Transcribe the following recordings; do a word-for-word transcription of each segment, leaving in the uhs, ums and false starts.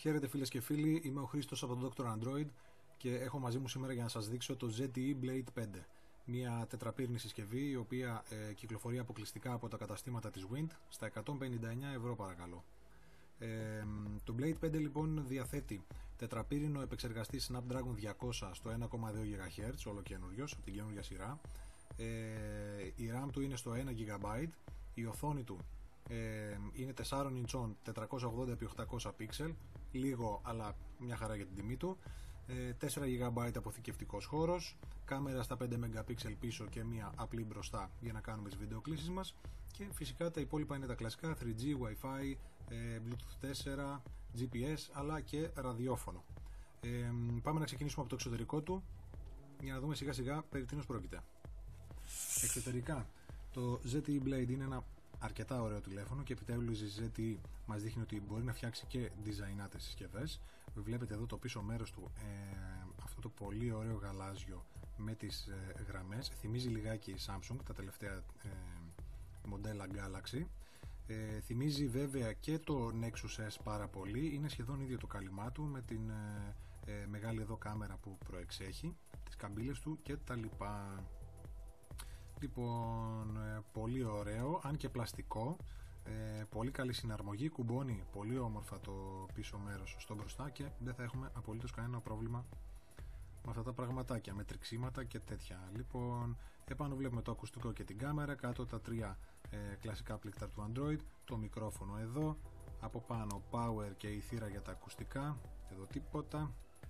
Χαίρετε φίλες και φίλοι, είμαι ο Χρήστος από το ντόκτορ Android και έχω μαζί μου σήμερα για να σας δείξω το ζετ ι ι Blade πέντε. Μια τετραπύρινη συσκευή η οποία ε, κυκλοφορεί αποκλειστικά από τα καταστήματα της Wind στα εκατόν πενήντα εννέα ευρώ παρακαλώ. Ε, το Blade πέντε λοιπόν διαθέτει τετραπύρινο επεξεργαστή Snapdragon διακόσια στο ένα κόμμα δύο γιγαχέρτζ, όλο καινούριος από την καινούργια σειρά. Ε, η RAM του είναι στο ένα τζι μπι, η οθόνη του ε, είναι τεσσάρων ιντσών τετρακόσια ογδόντα επί οκτακόσια πίξελ, λίγο αλλά μια χαρά για την τιμή του. ε, τέσσερα τζι μπι αποθηκευτικός χώρος, κάμερα στα πέντε μεγαπίξελ πίσω και μια απλή μπροστά για να κάνουμε τις βιντεοκλήσεις μας, και φυσικά τα υπόλοιπα είναι τα κλασικά θρι τζι, Wi-Fi, ε, Bluetooth τέσσερα, τζι πι ες αλλά και ραδιόφωνο. ε, Πάμε να ξεκινήσουμε από το εξωτερικό του για να δούμε σιγά σιγά περί τίνος πρόκειται. Εξωτερικά, το ζετ ι ι Blade είναι ένα αρκετά ωραίο τηλέφωνο και επιτέλους η ζετ ι ι μας δείχνει ότι μπορεί να φτιάξει και διζαϊνάτες συσκευές. Βλέπετε εδώ το πίσω μέρος του, ε, αυτό το πολύ ωραίο γαλάζιο με τις ε, γραμμές. Θυμίζει λιγάκι Samsung, τα τελευταία ε, μοντέλα Galaxy. Ε, θυμίζει βέβαια και το Nexus S πάρα πολύ. Είναι σχεδόν ίδιο το κάλυμά του με την ε, ε, μεγάλη εδώ κάμερα που προεξέχει, τις καμπύλες του και τα λοιπά. Λοιπόν, ε, πολύ ωραίο, αν και πλαστικό, ε, πολύ καλή συναρμογή, κουμπώνει πολύ όμορφα το πίσω μέρος στο μπροστά και δεν θα έχουμε απολύτως κανένα πρόβλημα με αυτά τα πραγματάκια, με τριξίματα και τέτοια. Λοιπόν, επάνω βλέπουμε το ακουστικό και την κάμερα, κάτω τα τρία ε, κλασικά πλήκτρα του Android, το μικρόφωνο εδώ, από πάνω power και η θύρα για τα ακουστικά, εδώ τίποτα,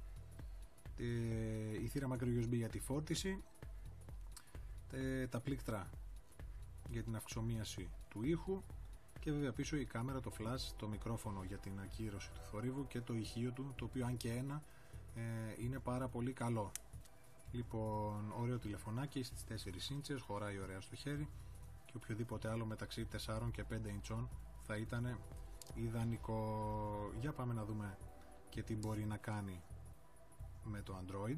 ε, η θύρα micro γιου ες μπι για τη φόρτιση, ε, τα πλήκτρα για την αυξομοίαση του ήχου και βέβαια πίσω η κάμερα, το flash, το μικρόφωνο για την ακύρωση του θορύβου και το ηχείο του, το οποίο αν και ένα ε, είναι πάρα πολύ καλό. Λοιπόν, ωραίο τηλεφωνάκι στις τέσσερις ίντσες, χωράει ωραία στο χέρι και οποιοδήποτε άλλο μεταξύ τεσσάρων και πέντε ιντσών θα ήταν ιδανικό. Για πάμε να δούμε και τι μπορεί να κάνει με το Android.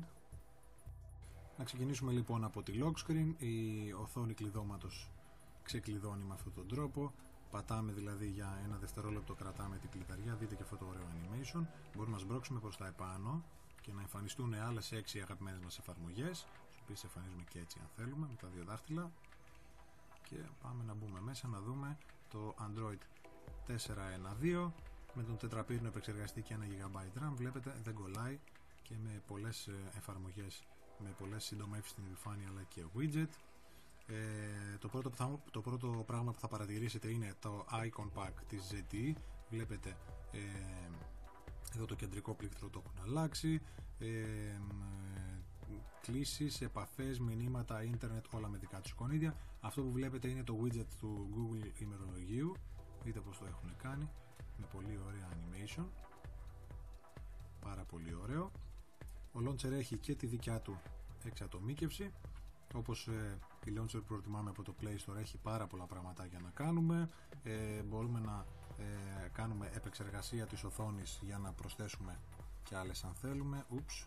Να ξεκινήσουμε λοιπόν από τη lock screen. Η οθόνη κλειδώματος ξεκλειδώνει με αυτόν τον τρόπο. Πατάμε δηλαδή για ένα δευτερόλεπτο, κρατάμε την κλειδαριά. Δείτε και αυτό το ωραίο animation. Μπορούμε να σμπρώξουμε προς τα επάνω και να εμφανιστούν άλλες έξι αγαπημένες μας εφαρμογές, τις οποίες εμφανίζουμε και έτσι αν θέλουμε με τα δύο δάχτυλα. Και πάμε να μπούμε μέσα να δούμε το Android τέσσερα ένα δύο με τον τετραπύρινο επεξεργαστή και ένα τζι μπι RAM. Βλέπετε δεν κολλάει και με πολλές εφαρμογές, με πολλές συντομεύσεις στην επιφάνεια αλλά και widget. Ε, το, πρώτο που θα, το πρώτο πράγμα που θα παρατηρήσετε είναι το icon pack της ζετ ι ι. Βλέπετε ε, εδώ το κεντρικό πλήκτρο το έχουν αλλάξει, ε, ε, κλήσεις, επαφές, μηνύματα, ίντερνετ, όλα με δικά τους εικονίδια. Αυτό που βλέπετε είναι το widget του Google ημερολογίου. Δείτε πως το έχουν κάνει με πολύ ωραία animation, πάρα πολύ ωραίο. Ο launcher έχει και τη δικιά του εξατομίκευση. Όπως ε, η launcher που προτιμάμε από το Play Store έχει πάρα πολλά πραγματάκια να κάνουμε. Ε, μπορούμε να ε, κάνουμε επεξεργασία της οθόνης για να προσθέσουμε και άλλες αν θέλουμε. Ούψ.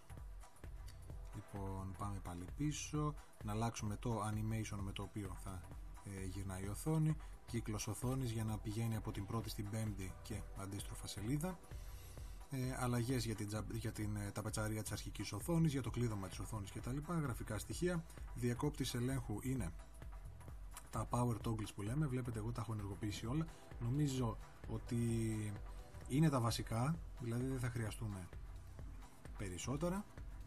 Λοιπόν, πάμε πάλι πίσω. Να αλλάξουμε το animation με το οποίο θα ε, γυρνάει η οθόνη. Κύκλος οθόνης για να πηγαίνει από την πρώτη στην πέμπτη και αντίστροφα σελίδα. Ε, αλλαγές για την, για την τα πετσαρία της αρχικής οθόνης, για το κλείδωμα της οθόνης κτλ. Γραφικά στοιχεία. Διακόπτης ελέγχου είναι τα power toggles που λέμε. Βλέπετε εγώ τα έχω ενεργοποιήσει όλα. Νομίζω ότι είναι τα βασικά, δηλαδή δεν θα χρειαστούμε περισσότερα.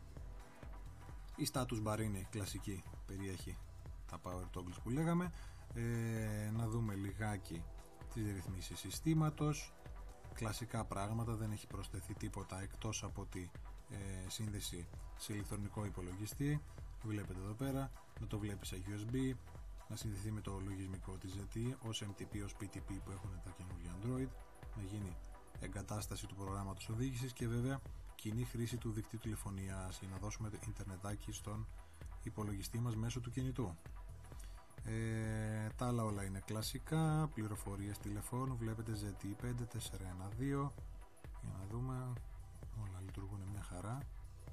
Η status bar είναι κλασική, περιέχει τα power toggles που λέγαμε. ε, Να δούμε λιγάκι τις ρυθμίσεις συστήματος. Κλασικά πράγματα, δεν έχει προσθεθεί τίποτα εκτός από τη ε, σύνδεση σε ηλεκτρονικό υπολογιστή. Βλέπετε εδώ πέρα, να το βλέπει σε γιου ες μπι, να συνδεθεί με το λογισμικό της ζετ ι ι, ως εμ τι πι, ως πι τι πι που έχουν τα καινούργια Android, να γίνει εγκατάσταση του προγράμματος οδήγησης και βέβαια κοινή χρήση του δικτύου τηλεφωνίας για να δώσουμε ιντερνετάκι στον υπολογιστή μας μέσω του κινητού. Ε, τα άλλα όλα είναι κλασικά, πληροφορίες τηλεφώνου, βλέπετε ζετ ι ι πέντε τέσσερα ένα δύο, για να δούμε, όλα λειτουργούν μια χαρά.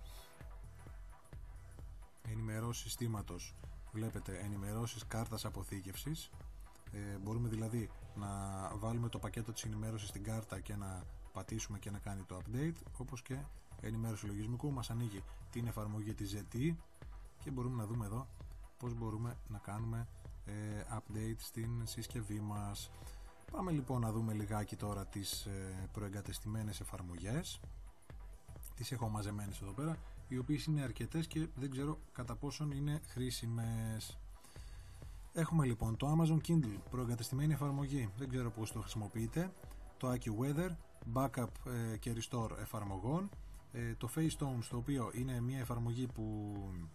Ενημερώσεις συστήματος, βλέπετε ενημερώσεις κάρτας αποθήκευσης. Ε, μπορούμε δηλαδή να βάλουμε το πακέτο της ενημέρωσης στην κάρτα και να πατήσουμε και να κάνει το update, όπως και ενημέρωση λογισμικού. Μας ανοίγει την εφαρμογή της ζετ ι και μπορούμε να δούμε εδώ πώς μπορούμε να κάνουμε ε, update στην συσκευή μας. Πάμε λοιπόν να δούμε λιγάκι τώρα τις ε, προεγκατεστημένες εφαρμογές. Τις έχω μαζεμένες εδώ πέρα, οι οποίες είναι αρκετές και δεν ξέρω κατά πόσον είναι χρήσιμες. Έχουμε λοιπόν το Amazon Kindle, προεγκατεστημένη εφαρμογή, δεν ξέρω πώς το χρησιμοποιείτε, το AccuWeather, backup ε, και restore εφαρμογών, ε, το FaceTone, το οποίο είναι μια εφαρμογή που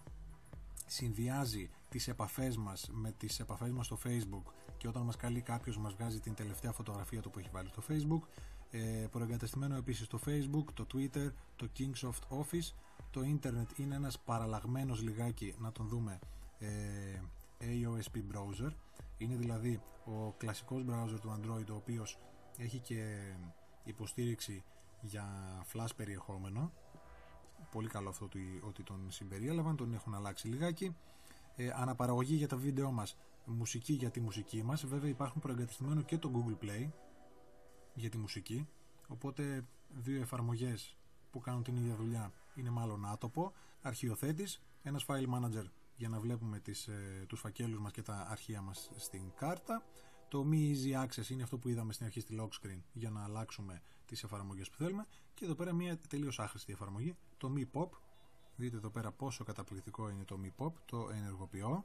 συνδυάζει τις επαφές μας με τις επαφές μας στο Facebook, και όταν μας καλεί κάποιος μας βγάζει την τελευταία φωτογραφία του που έχει βάλει στο Facebook. ε, προεγκατεστημένο επίσης το Facebook, το Twitter, το Kingsoft Office. Το ίντερνετ είναι ένας παραλλαγμένος λιγάκι, να τον δούμε, ε, έι ο ες πι browser, είναι δηλαδή ο κλασικός browser του Android, ο οποίος έχει και υποστήριξη για flash περιεχόμενο. Πολύ καλό αυτό ότι τον συμπεριέλαβαν, τον έχουν αλλάξει λιγάκι. ε, Αναπαραγωγή για τα βίντεο μας, μουσική για τη μουσική μας. Βέβαια υπάρχουν προεγκατεστημένο και το Google Play για τη μουσική, οπότε δύο εφαρμογές που κάνουν την ίδια δουλειά, είναι μάλλον άτοπο. Αρχιοθέτης, ένας file manager για να βλέπουμε τις, ε, τους φακέλους μας και τα αρχεία μας στην κάρτα. Το Mi Easy Access είναι αυτό που είδαμε στην αρχή στη lock screen, για να αλλάξουμε τις εφαρμογές που θέλουμε. Και εδώ πέρα μια τελείως άχρηστη εφαρμογή, το Mi Pop. Δείτε εδώ πέρα πόσο καταπληκτικό είναι το Mi Pop. Το ενεργοποιώ,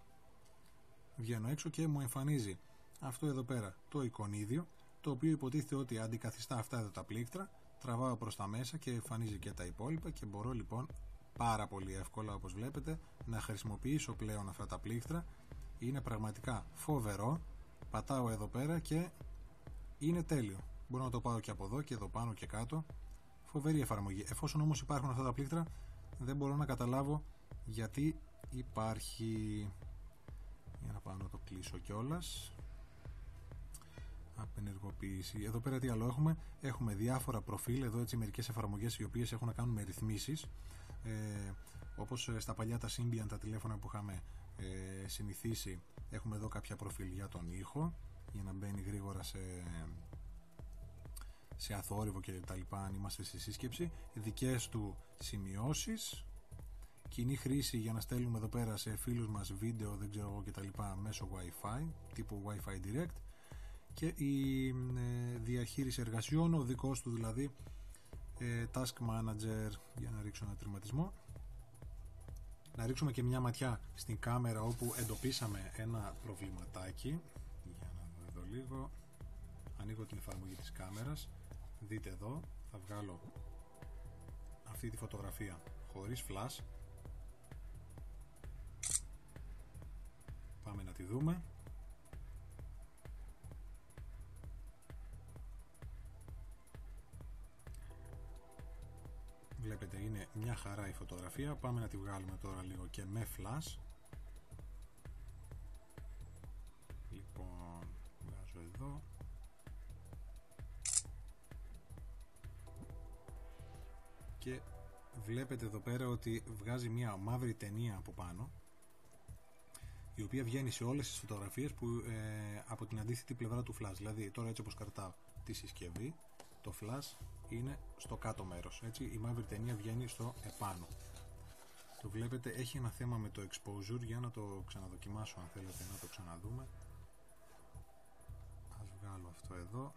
βγαίνω έξω και μου εμφανίζει αυτό εδώ πέρα το εικονίδιο, το οποίο υποτίθεται ότι αντικαθιστά αυτά εδώ τα πλήκτρα. Τραβάω προς τα μέσα και εμφανίζει και τα υπόλοιπα, και μπορώ λοιπόν πάρα πολύ εύκολα, όπως βλέπετε, να χρησιμοποιήσω πλέον αυτά τα πλήκτρα. Είναι πραγματικά φοβερό. Πατάω εδώ πέρα και είναι τέλειο. Μπορώ να το πάω και από εδώ και εδώ πάνω και κάτω. Φοβερή εφαρμογή. Εφόσον όμως υπάρχουν αυτά τα πλήκτρα, δεν μπορώ να καταλάβω γιατί υπάρχει. Για να πάω να το κλείσω κιόλας. Απενεργοποίηση. Εδώ πέρα τι άλλο έχουμε? Έχουμε διάφορα προφίλ, εδώ έτσι μερικές εφαρμογές οι οποίες έχουν να κάνουν με ρυθμίσεις, ε, όπως στα παλιά τα Symbian, τα τηλέφωνα που είχαμε ε, συνηθίσει. Έχουμε εδώ κάποια προφίλ για τον ήχο, για να μπαίνει γρήγορα σε, σε αθόρυβο και τα λοιπά αν είμαστε στη σύσκεψη. Δικές του σημειώσεις, κοινή χρήση για να στέλνουμε εδώ πέρα σε φίλους μας βίντεο, δεν ξέρω εγώ και τα λοιπά, μέσω Wi-Fi, τύπου Wi-Fi Direct. Και η ε, διαχείριση εργασιών, ο δικός του δηλαδή ε, Task Manager. Για να ρίξω ένα τερματισμό, να ρίξουμε και μια ματιά στην κάμερα, όπου εντοπίσαμε ένα προβληματάκι. Για να δω εδώ λίγο. Ανοίγω την εφαρμογή της κάμερας. Δείτε εδώ, θα βγάλω αυτή τη φωτογραφία χωρίς flash. Πάμε να τη δούμε. Βλέπετε, είναι μια χαρά η φωτογραφία. Πάμε να τη βγάλουμε τώρα λίγο και με flash. Λοιπόν, βγάζω εδώ. Και βλέπετε εδώ πέρα ότι βγάζει μια μαύρη ταινία από πάνω, η οποία βγαίνει σε όλες τις φωτογραφίες που, ε, από την αντίθετη πλευρά του flash. Δηλαδή τώρα έτσι όπως κρατάω τη συσκευή, το flash είναι στο κάτω μέρος, έτσι, η μαύρη ταινία βγαίνει στο επάνω. Το βλέπετε, έχει ένα θέμα με το exposure. Για να το ξαναδοκιμάσω, αν θέλετε να το ξαναδούμε. Ας βγάλω αυτό εδώ.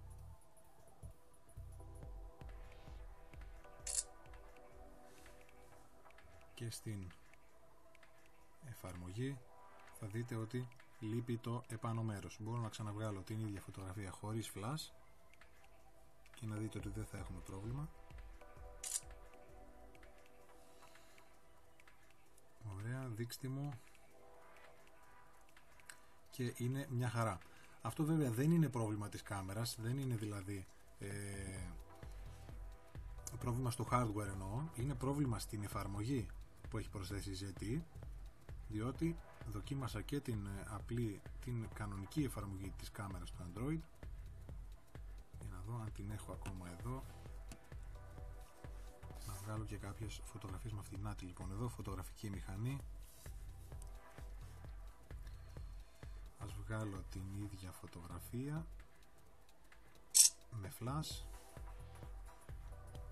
Και στην εφαρμογή θα δείτε ότι λείπει το επάνω μέρος. Μπορώ να ξαναβγάλω την ίδια φωτογραφία χωρίς flash και να δείτε ότι δεν θα έχουμε πρόβλημα. Ωραία, δείξτε μου. Και είναι μια χαρά. Αυτό βέβαια δεν είναι πρόβλημα της κάμερας, δεν είναι δηλαδή ε, πρόβλημα στο hardware εννοώ, είναι πρόβλημα στην εφαρμογή που έχει προσθέσει η ζετ ι, διότι δοκίμασα και την απλή, την κανονική εφαρμογή της κάμερας του Android. Για να δω αν την έχω ακόμα εδώ, να βγάλω και κάποιες φωτογραφίες με αυτήν. Νάτι λοιπόν εδώ, φωτογραφική μηχανή. Ας βγάλω την ίδια φωτογραφία με flash.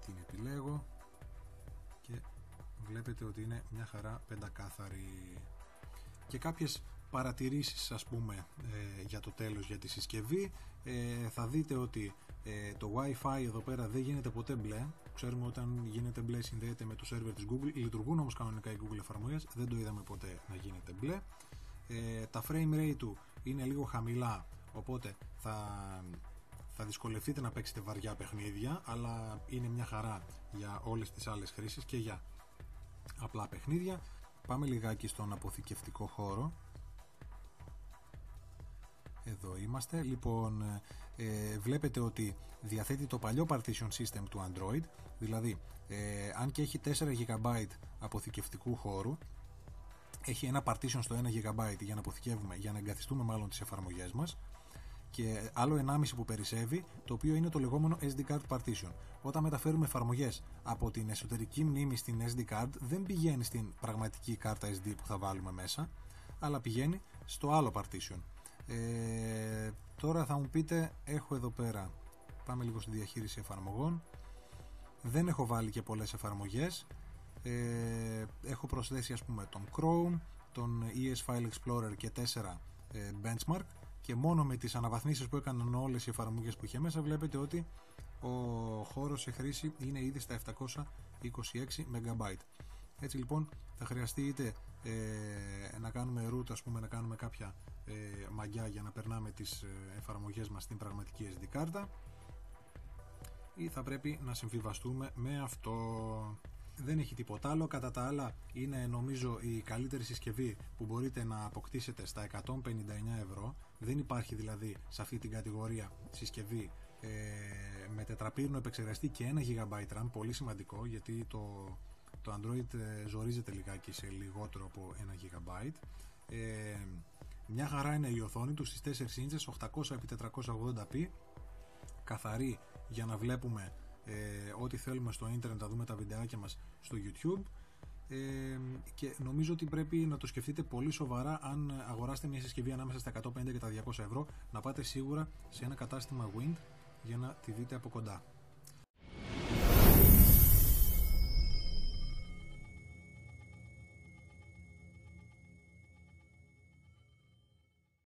την επιλέγω και βλέπετε ότι είναι μια χαρά πεντακάθαρη. Και κάποιες παρατηρήσεις, ας πούμε, ε, για το τέλος για τη συσκευή. ε, θα δείτε ότι ε, το Wi-Fi εδώ πέρα δεν γίνεται ποτέ μπλε. Ξέρουμε όταν γίνεται μπλε συνδέεται με το σερβερ της Google. Λειτουργούν όμως κανονικά οι Google εφαρμογές, δεν το είδαμε ποτέ να γίνεται μπλε. ε, τα frame rate του είναι λίγο χαμηλά, οπότε θα, θα δυσκολευτείτε να παίξετε βαριά παιχνίδια, αλλά είναι μια χαρά για όλες τις άλλες χρήσεις και για απλά παιχνίδια. Πάμε λιγάκι στον αποθηκευτικό χώρο. Εδώ είμαστε. Λοιπόν, ε, βλέπετε ότι διαθέτει το παλιό partition system του Android, δηλαδή ε, αν και έχει τέσσερα τζι μπι αποθηκευτικού χώρου, έχει ένα partition στο ένα τζι μπι για να αποθηκεύουμε, για να εγκαθιστούμε μάλλον τις εφαρμογές μας, και άλλο ενάμιση που περισσεύει, το οποίο είναι το λεγόμενο ες ντι card partition. Όταν μεταφέρουμε εφαρμογές από την εσωτερική μνήμη στην ες ντι card, δεν πηγαίνει στην πραγματική κάρτα ες ντι που θα βάλουμε μέσα, αλλά πηγαίνει στο άλλο partition. Ε, τώρα θα μου πείτε, έχω εδώ πέρα, πάμε λίγο στη διαχείριση εφαρμογών, δεν έχω βάλει και πολλές εφαρμογές. ε, έχω προσθέσει, ας πούμε, τον Chrome, τον ι ες File Explorer και τέσσερα ε, Benchmark, και μόνο με τις αναβαθμίσεις που έκαναν όλες οι εφαρμογές που είχε μέσα βλέπετε ότι ο χώρος σε χρήση είναι ήδη στα επτακόσια είκοσι έξι μεγαμπάιτ. Έτσι λοιπόν θα χρειαστεί είτε ε, να κάνουμε root, ας πούμε, να κάνουμε κάποια ε, μαγιά για να περνάμε τις ε, εφαρμογές μας στην πραγματική ες ντι κάρτα, ή θα πρέπει να συμβιβαστούμε με αυτό. Δεν έχει τίποτα άλλο. Κατά τα άλλα είναι, νομίζω, η καλύτερη συσκευή που μπορείτε να αποκτήσετε στα εκατόν πενήντα εννιά ευρώ. Δεν υπάρχει δηλαδή σε αυτή την κατηγορία συσκευή ε, με τετραπύρινο επεξεργαστή και ένα τζι μπι RAM, πολύ σημαντικό, γιατί το, το Android ε, ζορίζεται λιγάκι σε λιγότερο από ένα τζι μπι. Ε, μια χαρά είναι η οθόνη του στις τέσσερις ίντσες, οκτακόσια επί τετρακόσια ογδόντα πι, καθαρή για να βλέπουμε Ε, ό,τι θέλουμε στο ίντερνετ, να δούμε τα βιντεάκια μας στο YouTube, ε, και νομίζω ότι πρέπει να το σκεφτείτε πολύ σοβαρά αν αγοράσετε μια συσκευή ανάμεσα στα εκατόν πενήντα και τα διακόσια ευρώ, να πάτε σίγουρα σε ένα κατάστημα Wind για να τη δείτε από κοντά.